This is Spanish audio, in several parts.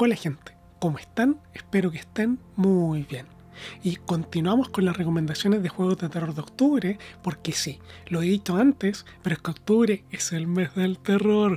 Hola gente, ¿cómo están? Espero que estén muy bien. Y continuamos con las recomendaciones de juegos de terror de octubre, porque sí, lo he dicho antes, pero es que octubre es el mes del terror.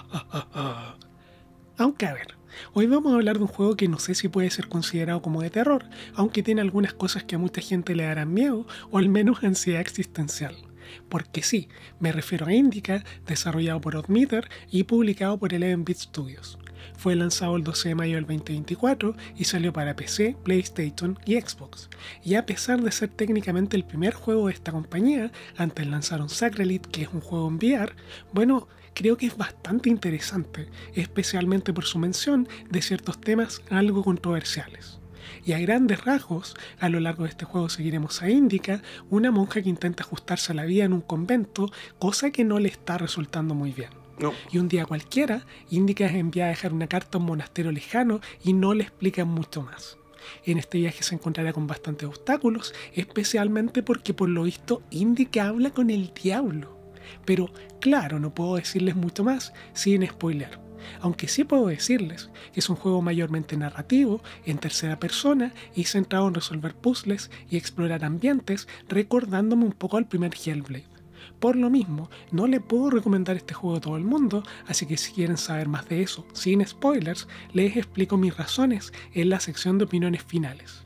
Aunque a ver, hoy vamos a hablar de un juego que no sé si puede ser considerado como de terror, aunque tiene algunas cosas que a mucha gente le darán miedo, o al menos ansiedad existencial. Porque sí, me refiero a Indica, desarrollado por Oddmeter y publicado por 11-Bit Studios. Fue lanzado el 12 de mayo del 2024 y salió para PC, PlayStation y Xbox. Y a pesar de ser técnicamente el primer juego de esta compañía, antes lanzaron Sacrelite, que es un juego en VR, bueno, creo que es bastante interesante, especialmente por su mención de ciertos temas algo controversiales. Y a grandes rasgos, a lo largo de este juego seguiremos a Indica, una monja que intenta ajustarse a la vida en un convento, cosa que no le está resultando muy bien. No. Y un día cualquiera, Indica es enviada a dejar una carta a un monasterio lejano y no le explican mucho más. En este viaje se encontrará con bastantes obstáculos, especialmente porque por lo visto Indica habla con el diablo. Pero claro, no puedo decirles mucho más sin spoiler. Aunque sí puedo decirles que es un juego mayormente narrativo, en tercera persona y centrado en resolver puzzles y explorar ambientes, recordándome un poco al primer Hellblade. Por lo mismo, no le puedo recomendar este juego a todo el mundo, así que si quieren saber más de eso, sin spoilers, les explico mis razones en la sección de opiniones finales.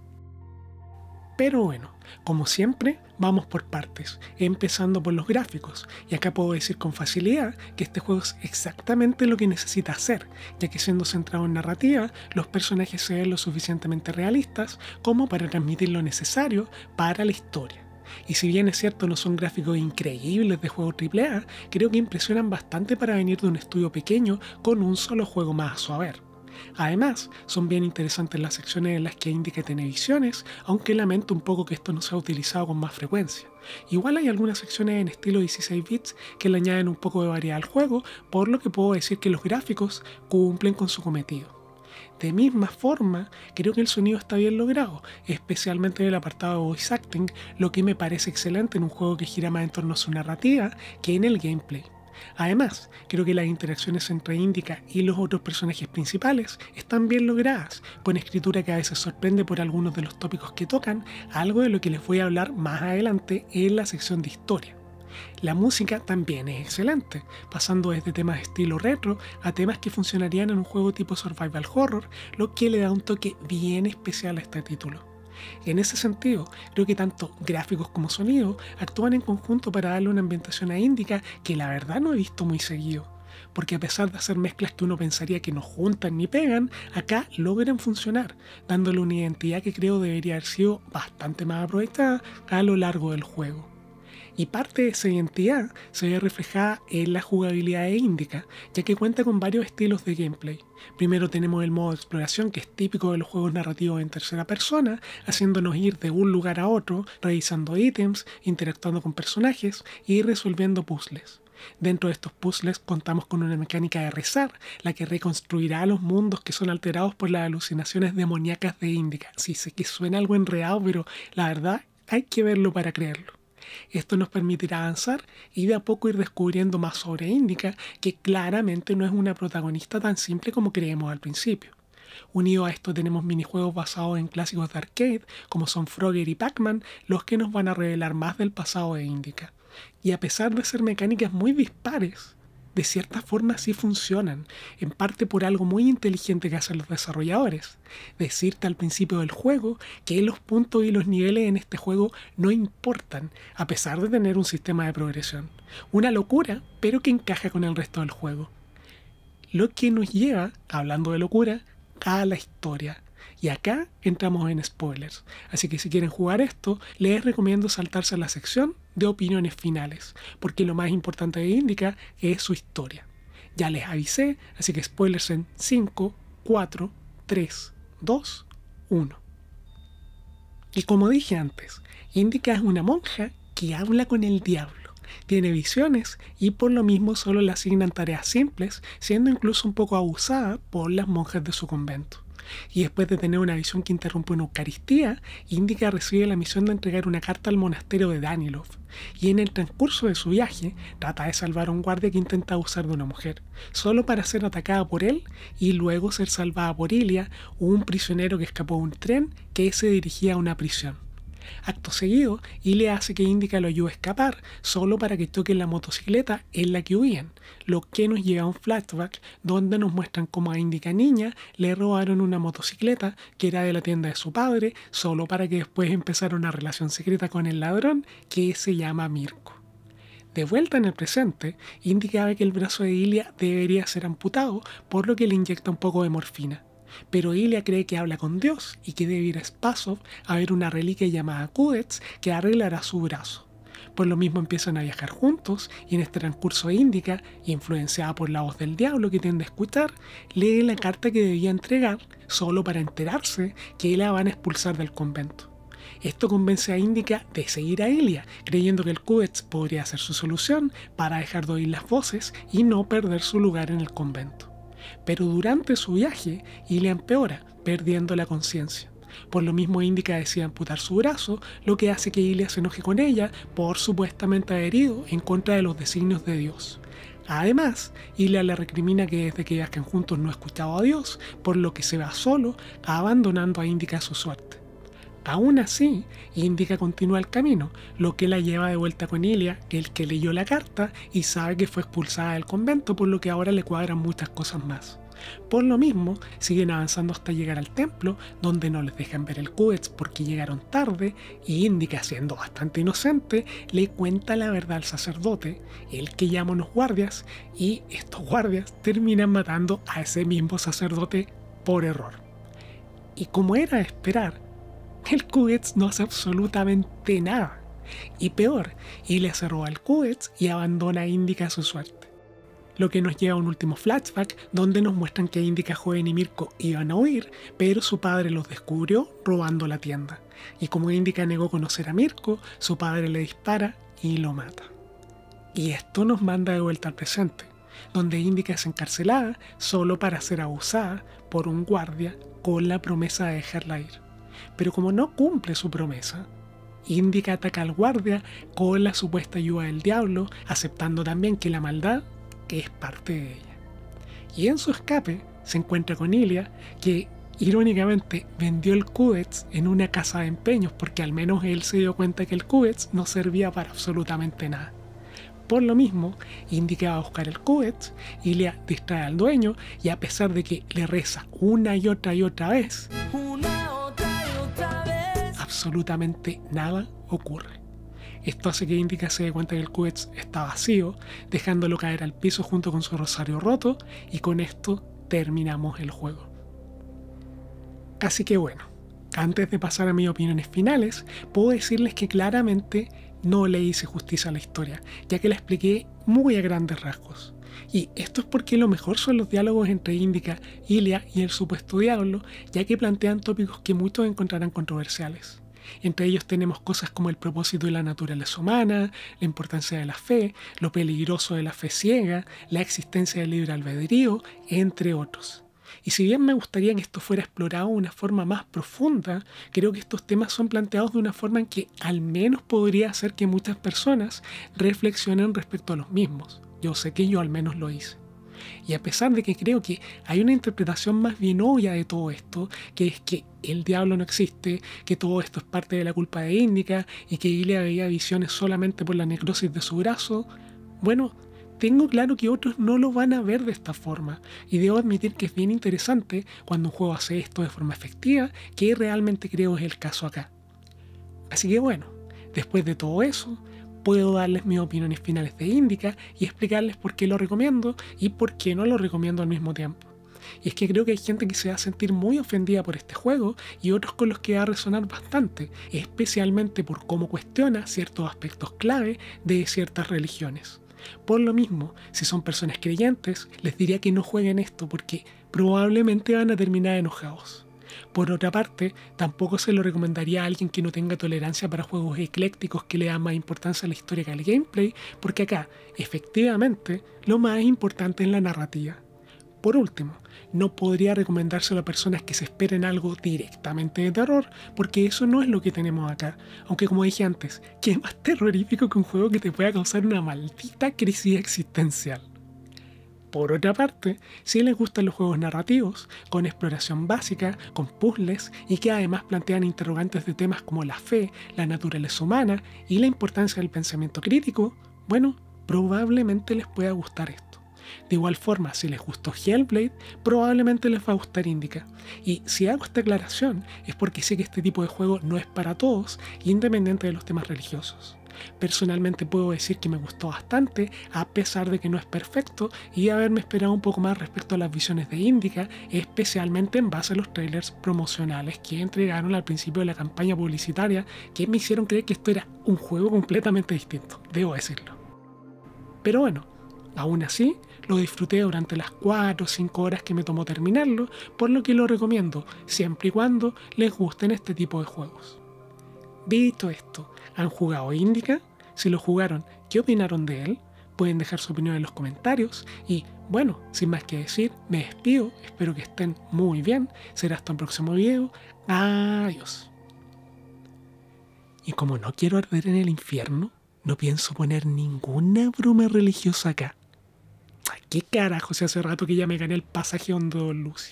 Pero bueno, como siempre, vamos por partes, empezando por los gráficos, y acá puedo decir con facilidad que este juego es exactamente lo que necesita hacer, ya que siendo centrado en narrativa, los personajes se ven lo suficientemente realistas como para transmitir lo necesario para la historia. Y si bien es cierto no son gráficos increíbles de juego AAA, creo que impresionan bastante para venir de un estudio pequeño con un solo juego más a su haber. Además, son bien interesantes las secciones en las que Indica tiene visiones, aunque lamento un poco que esto no sea utilizado con más frecuencia. Igual hay algunas secciones en estilo 16 bits que le añaden un poco de variedad al juego, por lo que puedo decir que los gráficos cumplen con su cometido. De misma forma, creo que el sonido está bien logrado, especialmente en el apartado de voice acting, lo que me parece excelente en un juego que gira más en torno a su narrativa que en el gameplay. Además, creo que las interacciones entre Indica y los otros personajes principales están bien logradas, con escritura que a veces sorprende por algunos de los tópicos que tocan, algo de lo que les voy a hablar más adelante en la sección de historia. La música también es excelente, pasando desde temas de estilo retro a temas que funcionarían en un juego tipo survival horror, lo que le da un toque bien especial a este título. En ese sentido, creo que tanto gráficos como sonido actúan en conjunto para darle una ambientación a Indica que la verdad no he visto muy seguido, porque a pesar de hacer mezclas que uno pensaría que no juntan ni pegan, acá logran funcionar, dándole una identidad que creo debería haber sido bastante más aprovechada a lo largo del juego. Y parte de esa identidad se ve reflejada en la jugabilidad de Indica, ya que cuenta con varios estilos de gameplay. Primero tenemos el modo de exploración, que es típico de los juegos narrativos en tercera persona, haciéndonos ir de un lugar a otro, revisando ítems, interactuando con personajes y resolviendo puzzles. Dentro de estos puzzles contamos con una mecánica de rezar, la que reconstruirá los mundos que son alterados por las alucinaciones demoníacas de Indica. Sí, sé que suena algo enredado, pero la verdad hay que verlo para creerlo. Esto nos permitirá avanzar y de a poco ir descubriendo más sobre Indica, que claramente no es una protagonista tan simple como creemos al principio. Unido a esto tenemos minijuegos basados en clásicos de arcade, como son Frogger y Pac-Man, los que nos van a revelar más del pasado de Indica. Y a pesar de ser mecánicas muy dispares, de cierta forma sí funcionan, en parte por algo muy inteligente que hacen los desarrolladores. Decirte al principio del juego que los puntos y los niveles en este juego no importan, a pesar de tener un sistema de progresión. Una locura, pero que encaja con el resto del juego. Lo que nos lleva, hablando de locura, a la historia. Y acá entramos en spoilers, así que si quieren jugar esto, les recomiendo saltarse a la sección de opiniones finales, porque lo más importante de Indica es su historia. Ya les avisé, así que spoilers en 5, 4, 3, 2, 1. Y como dije antes, Indica es una monja que habla con el diablo. Tiene visiones y por lo mismo solo le asignan tareas simples, siendo incluso un poco abusada por las monjas de su convento. Y después de tener una visión que interrumpe una Eucaristía, Indica recibe la misión de entregar una carta al monasterio de Danilov. Y en el transcurso de su viaje, trata de salvar a un guardia que intenta abusar de una mujer, solo para ser atacada por él y luego ser salvada por Ilia, un prisionero que escapó de un tren que se dirigía a una prisión. Acto seguido, Ilia hace que Indica lo ayude a escapar, solo para que toque la motocicleta en la que huían, lo que nos lleva a un flashback donde nos muestran cómo a Indica niña le robaron una motocicleta que era de la tienda de su padre, solo para que después empezara una relación secreta con el ladrón que se llama Mirko. De vuelta en el presente, Indica ve que el brazo de Ilia debería ser amputado, por lo que le inyecta un poco de morfina. Pero Ilia cree que habla con Dios y que debe ir a Spasov a ver una reliquia llamada Kudets que arreglará su brazo. Por lo mismo empiezan a viajar juntos y en este transcurso Indica, influenciada por la voz del diablo que tiende a escuchar, lee la carta que debía entregar solo para enterarse que la van a expulsar del convento. Esto convence a Indica de seguir a Ilia, creyendo que el Kudets podría ser su solución para dejar de oír las voces y no perder su lugar en el convento. Pero durante su viaje, Ilia empeora, perdiendo la conciencia. Por lo mismo Indica decide amputar su brazo, lo que hace que Ilia se enoje con ella por supuestamente haber ido en contra de los designios de Dios. Además, Ilia le recrimina que desde que viajan juntos no ha escuchado a Dios, por lo que se va solo, abandonando a Indica a su suerte. Aún así, Indica continúa el camino, lo que la lleva de vuelta con Ilia, el que leyó la carta y sabe que fue expulsada del convento, por lo que ahora le cuadran muchas cosas más. Por lo mismo, siguen avanzando hasta llegar al templo, donde no les dejan ver el Kudets porque llegaron tarde, y Indica, siendo bastante inocente, le cuenta la verdad al sacerdote, el que llama a unos guardias, y estos guardias terminan matando a ese mismo sacerdote por error. Y como era de esperar, el Kudets no hace absolutamente nada. Y peor, Ilia se roba el Kudets y abandona a Indica a su suerte. Lo que nos lleva a un último flashback donde nos muestran que Indica, Joven y Mirko iban a huir, pero su padre los descubrió robando la tienda. Y como Indica negó conocer a Mirko, su padre le dispara y lo mata. Y esto nos manda de vuelta al presente, donde Indica es encarcelada solo para ser abusada por un guardia con la promesa de dejarla ir. Pero como no cumple su promesa, Indica ataca al guardia con la supuesta ayuda del diablo, aceptando también que la maldad es parte de ella. Y en su escape se encuentra con Ilia, que irónicamente vendió el Kudets en una casa de empeños, porque al menos él se dio cuenta que el Kudets no servía para absolutamente nada. Por lo mismo, Indica va a buscar el Kudets, Ilia distrae al dueño y a pesar de que le reza una y otra vez, absolutamente nada ocurre. Esto hace que Indica se dé cuenta que el Kudets está vacío, dejándolo caer al piso junto con su rosario roto, y con esto terminamos el juego. Así que bueno, antes de pasar a mis opiniones finales, puedo decirles que claramente no le hice justicia a la historia, ya que la expliqué muy a grandes rasgos. Y esto es porque lo mejor son los diálogos entre Indica, Ilia y el supuesto diablo, ya que plantean tópicos que muchos encontrarán controversiales. Entre ellos tenemos cosas como el propósito de la naturaleza humana, la importancia de la fe, lo peligroso de la fe ciega, la existencia del libre albedrío, entre otros. Y si bien me gustaría que esto fuera explorado de una forma más profunda, creo que estos temas son planteados de una forma en que al menos podría hacer que muchas personas reflexionen respecto a los mismos. Yo sé que yo al menos lo hice. Y a pesar de que creo que hay una interpretación más bien obvia de todo esto, que es que el diablo no existe, que todo esto es parte de la culpa de Indica y que Ilia veía visiones solamente por la necrosis de su brazo, bueno, tengo claro que otros no lo van a ver de esta forma, y debo admitir que es bien interesante cuando un juego hace esto de forma efectiva, que realmente creo es el caso acá. Así que bueno, después de todo eso, puedo darles mis opiniones finales de Indica y explicarles por qué lo recomiendo y por qué no lo recomiendo al mismo tiempo. Y es que creo que hay gente que se va a sentir muy ofendida por este juego y otros con los que va a resonar bastante, especialmente por cómo cuestiona ciertos aspectos clave de ciertas religiones. Por lo mismo, si son personas creyentes, les diría que no jueguen esto porque probablemente van a terminar enojados. Por otra parte, tampoco se lo recomendaría a alguien que no tenga tolerancia para juegos eclécticos que le dan más importancia a la historia que al gameplay, porque acá, efectivamente, lo más importante es la narrativa. Por último, no podría recomendárselo a personas que se esperen algo directamente de terror, porque eso no es lo que tenemos acá. Aunque como dije antes, ¿qué más terrorífico que un juego que te pueda causar una maldita crisis existencial? Por otra parte, si les gustan los juegos narrativos, con exploración básica, con puzzles y que además plantean interrogantes de temas como la fe, la naturaleza humana y la importancia del pensamiento crítico, bueno, probablemente les pueda gustar esto. De igual forma, si les gustó Hellblade, probablemente les va a gustar Indica. Y si hago esta aclaración es porque sé que este tipo de juego no es para todos, independiente de los temas religiosos. Personalmente puedo decir que me gustó bastante, a pesar de que no es perfecto y haberme esperado un poco más respecto a las visiones de Indica, especialmente en base a los trailers promocionales que entregaron al principio de la campaña publicitaria, que me hicieron creer que esto era un juego completamente distinto, debo decirlo. Pero bueno, aún así, lo disfruté durante las 4 o 5 horas que me tomó terminarlo, por lo que lo recomiendo, siempre y cuando les gusten este tipo de juegos. Dicho esto, ¿han jugado Indica? Si lo jugaron, ¿qué opinaron de él? Pueden dejar su opinión en los comentarios y, bueno, sin más que decir, me despido, espero que estén muy bien, será hasta un próximo video, adiós. Y como no quiero arder en el infierno, no pienso poner ninguna broma religiosa acá. Ay, ¿qué carajo? Si hace rato que ya me gané el pasaje hondo, Lucy.